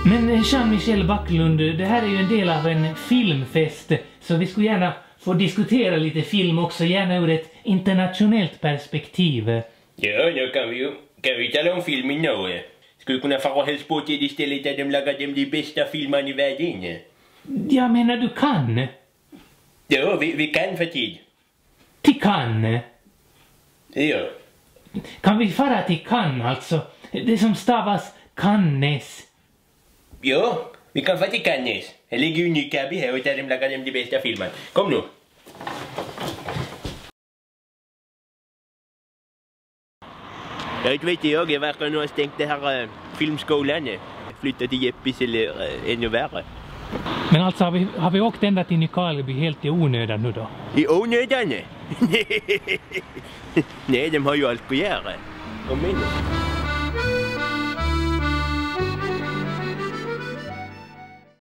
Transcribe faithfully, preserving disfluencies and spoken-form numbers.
Men Jean-Michel Backlund, det här är ju en del av en filmfest, så vi skulle gärna få diskutera lite film också, gärna ur ett internationellt perspektiv. Ja, då kan vi ju kan vi tala om filmen nu. Skulle kunna fara helst på till istället där de lagar dem de bästa filmerna i världen. Jag menar, du kan. Ja, vi, vi kan för tid. Till Cannes. Ja. Kan vi fara till Cannes alltså? Det som stavas Cannes. Ja, vi kan få till Cannes. Jag lägger ju Nykabi här och där de lagar dem de bästa filmerna. Kom nu. Jag vet jag, jag verkar nu ha stängt det här äh, filmskolan. Flyttat till Jeppis eller äh, ännu värre. Men alltså har vi, har vi åkt ända till Nykarleby helt i onödan nu då? I onödan? Nej, de har ju allt att göra. Kom igen.